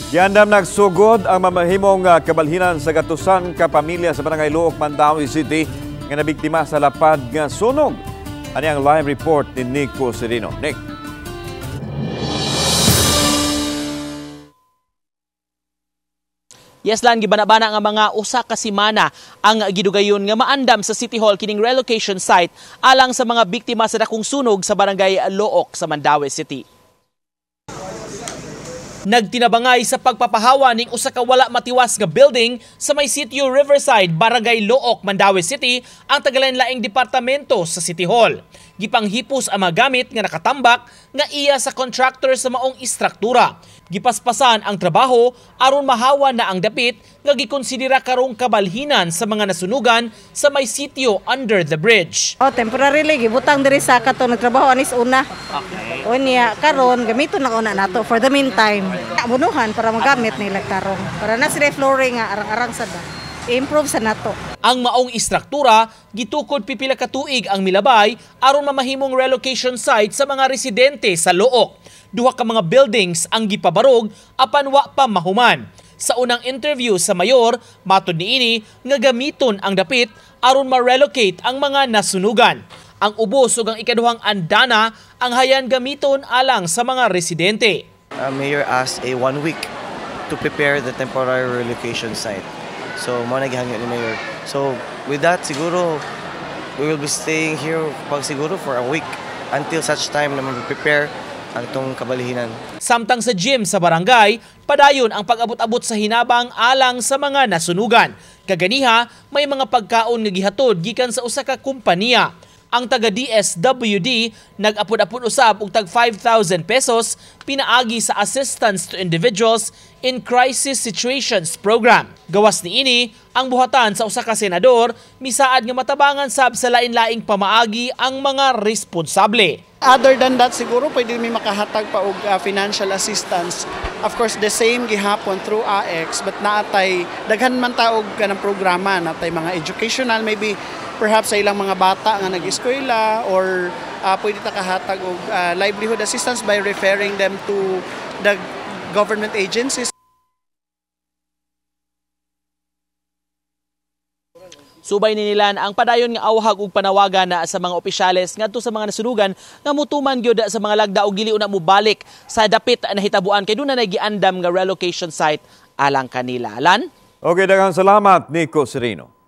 Giandam nagsugod ang mamahimong kabalhinan sa gatusan ka pamilya sa Barangay Luok, Mandaue City nga nabiktima sa lapad nga sunog. Ani ang live report ni Nico Serino. Nick. Yes lan, gibana-bana nga mga usa ka semana ang gidugayon nga maandam sa City Hall kining relocation site alang sa mga biktima sa dakong sunog sa Barangay Luok sa Mandaue City. Nagtinabangay sa pagpapahawa ning usa ka wala matiwas nga building sa may sitio Riverside, Barangay Luok, Mandaue City ang tagalain-laing departamento sa City Hall. Gipanghipos ang mga gamit nga nakatambak nga iya sa contractor sa maong istruktura. Gipaspasan ang trabaho aron mahawa na ang dapit nga gikonsidera karong kabalhinan sa mga nasunugan sa may sitio under the bridge. Temporarily gibutang diri sa kato nagtrabaho anis una. Okay. O niya karon gamiton na una nato for the meantime. Abunuhan para magamit nila karon. Para na sila flooring nga arang-arang sada. I-improve sa nato. Ang maong istruktura gitukod pipila ka tuig ang milabay aron mamahimong relocation site sa mga residente sa Luok. Duha ka mga buildings ang gipabarog apan wa pa mahuman. Sa unang interview sa mayor, matud niini nga gamiton ang dapit aron ma-relocate ang mga nasunugan. Ang ubos ug ang ikaduhang andana ang hayan gamiton alang sa mga residente. Mayor asked a 1 week to prepare the temporary relocation site. So mo nagihangyo ni Mayor. So with that siguro we will be staying here siguro for a week until such time na mag-prepare ang itong kabalhinan. Samtang sa gym sa barangay, padayon ang pag-abot-abot sa hinabang alang sa mga nasunugan. Kaganiha, may mga pagkaon nga gihatod gikan sa usa ka kompanya. Ang taga DSWD nag-apod-apod usab og tag 5,000 pesos pinaagi sa Assistance to Individuals in Crisis Situations Program. Gawas niini ang buhatan sa usa ka senador misaad nga matabangan sab sa lain-laing pamaagi ang mga responsable. Other than that, siguro pwede mi makahatag pa og financial assistance. Of course, the same gihapon through AX, but naatay daghan man taog kanang programa, natay mga educational, maybe perhaps sa ilang mga bata nga nag-eskwela or pwede ta kahatag og livelihood assistance by referring them to the government agencies. Subay ni nilan ang padayon nga awhag ug panawagan na sa mga opisyales ngadto sa mga nasunugan nga mutuman gyud sa mga lagda og dili una mobalik sa dapit na hitabuan kay dunay giandam nga relocation site alang kanila. Alan? Okay, daghang salamat Nico Serino.